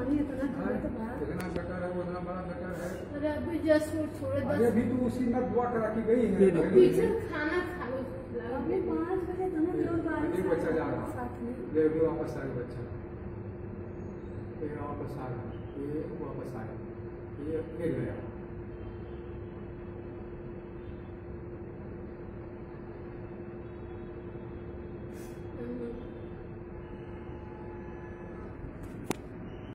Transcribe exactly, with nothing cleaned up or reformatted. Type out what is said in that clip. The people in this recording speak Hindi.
पानी इतना खड़ा तो बाहर जितना गटर है उतना बड़ा गटर है। अरे अभी जस्ट वो थोड़े अरे अभी तो उसी में दुआ करा की गई है। पीछे खाना खा लो अभी पाँच बजे दोनों लोग अभी बच्चा जा रहा साथ में ये भी वापस आ गया बच्चा, ये वापस आ रहा, ये वापस आया, ये फिर गया।